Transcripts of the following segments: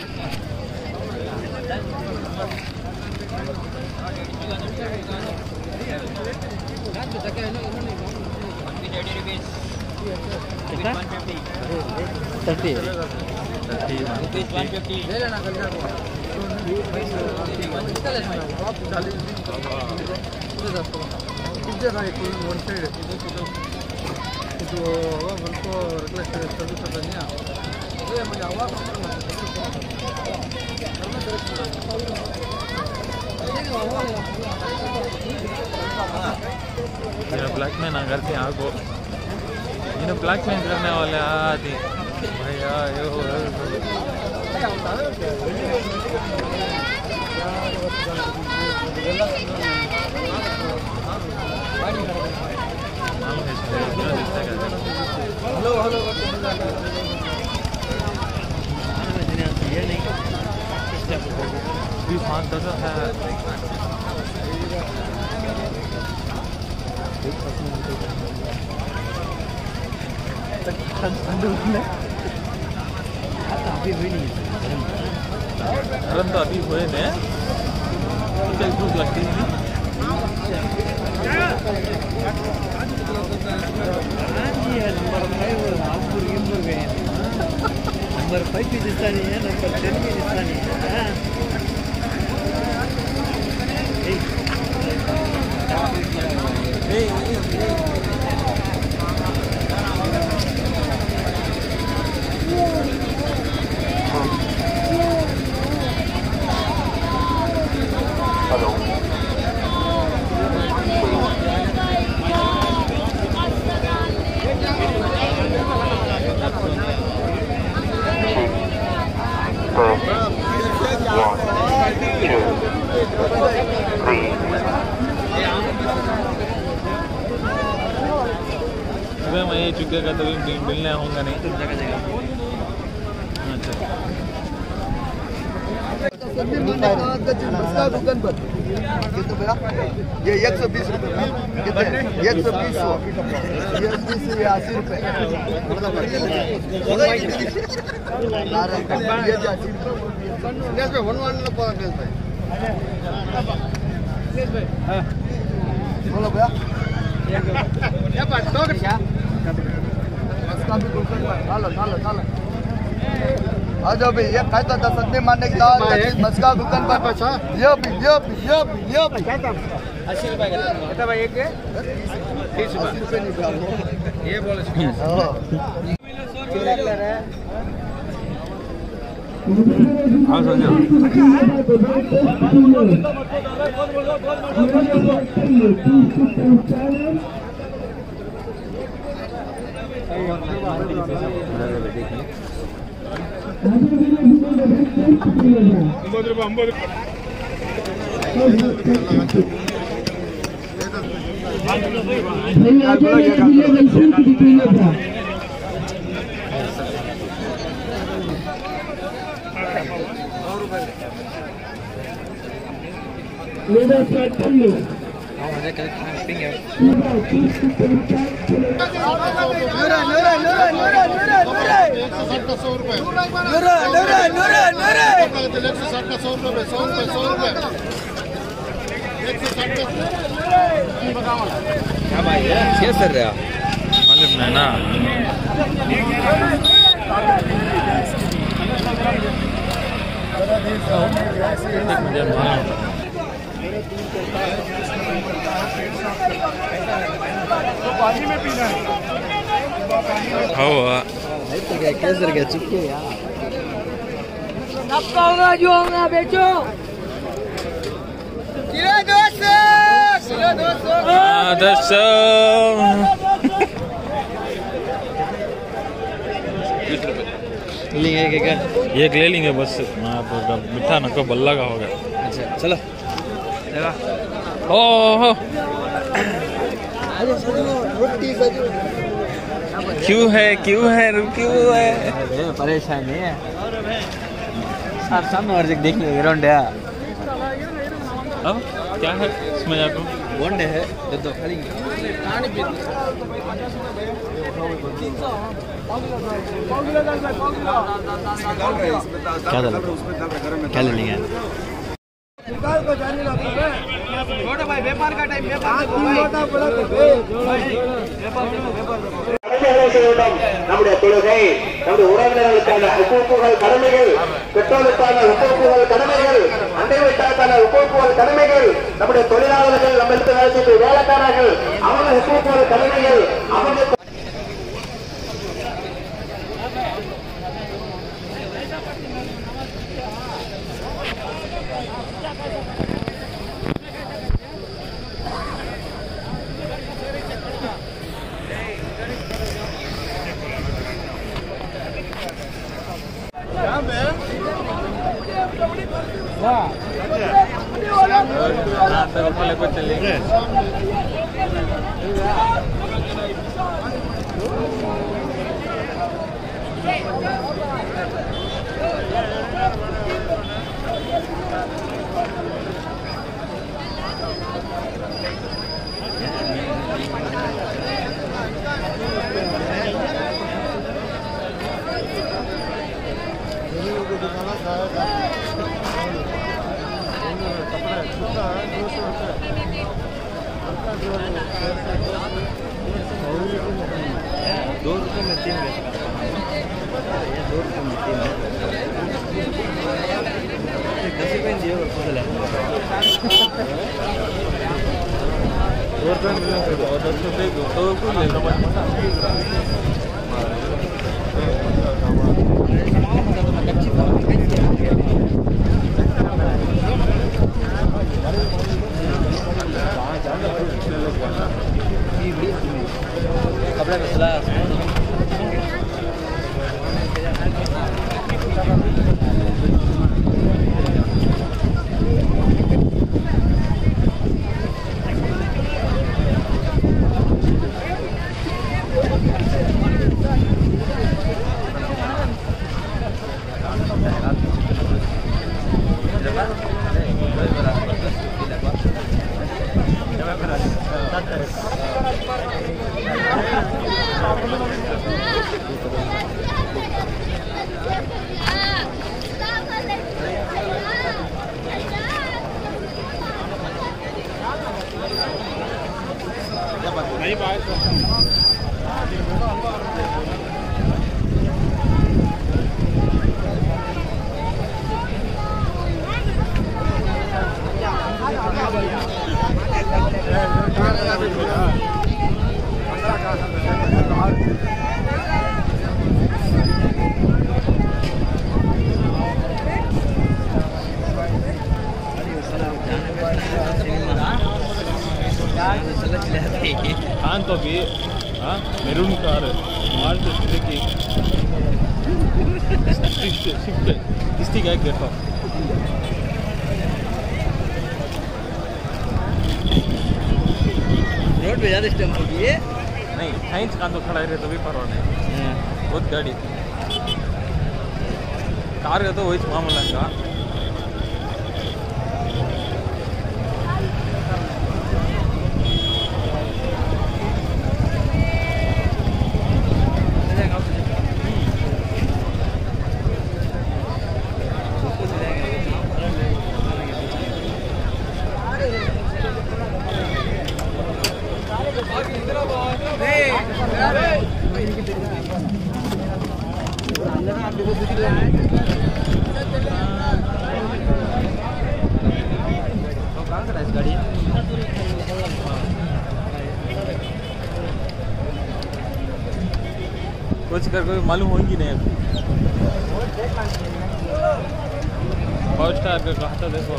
black man अगर के आगो इन्हें ब्लैक मैन करने वाले आदि भैया यो हेलो हेलो ये नहीं भी 5-10 है अभी हुई नहीं गरम तो अभी हुए ने क्या भूख लगती है नंबर 5 नागपुर गिंबूर गए नंबर 5 भी दिखता नहीं है नंबर 10 भी दिखता नहीं है मैं ये चुके का तो मिलने होगा नहीं ये 120 रुपये 120 ये 80 रुपये बोलो भैया आ जाओ भाई ये खाता था सदने मारने की दाल मस्का दुकान पर ये 80 रुपए का भाई एक 30 रुपए ये बोले क्या भाई है 6 सर रहा मालूम नहीं ना पानी में पीना है तो क्या कैसे गया चुके यार आपका होगा जो होगा बेचो किलो 200 लेंगे क्या एक ले लेंगे बस मिठा नको बल्ला का होगा अच्छा चलो ओहो क्यों है परेशान नहीं है सामने और देखने ग्राउंड है अब क्या है इसमें आपको बोंडे है दे दो पानी पीते क्या ले लेंगे छोटे भाई व्यापार का टाइम व्यापार நம்முடைய தொழுகை நம்முடைய உறவினர்களுக்கான ஹுக்கூக்குகள் கடமைகள் பெற்றோருக்கான ஹுக்கூக்குகள் கடமைகள் அண்டை வீட்டாருக்கான ஹுக்கூக்குகள் கடமைகள் நம்முடைய தொழிலாளர்கள் நம்ம எடுத்து வேலை செய்த வேலைக்காரர்கள் அவங்க ஹுக்கூக்குகள் கடமைகள் அவங்க ₹2 में 3 ₹2 में 3 10 रुपये दिए और फुल है ₹2 मिलने से और 10 रुपये तो कुछ ले लो कपड़ा कसला तो भी हाँ मेरून कार माल्ट की शिफ्ट किसकी क्या देखो रोड पे ज़्यादा स्टम्प होगी ये नहीं साइंस का तो खड़ा है तो भी परवाह नहीं बहुत गाड़ी कार का तो वही मामला का कुछ कर कोई मालूम होगी नहीं अभी 5 स्टार का कहा था देखो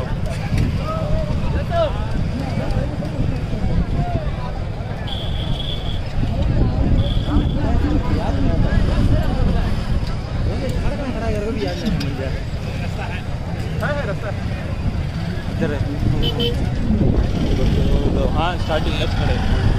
इधर है हाँ स्टार्टिंग लेफ्ट खड़े